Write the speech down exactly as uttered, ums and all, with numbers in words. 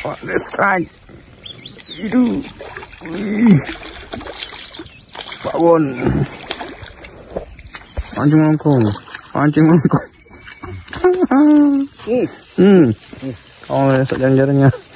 Pakde strike. Itu. Wih. Babon. Pancing melengkung. Pancing melengkung. Hmm. Hmm. Oh, esok jalan-jalannya.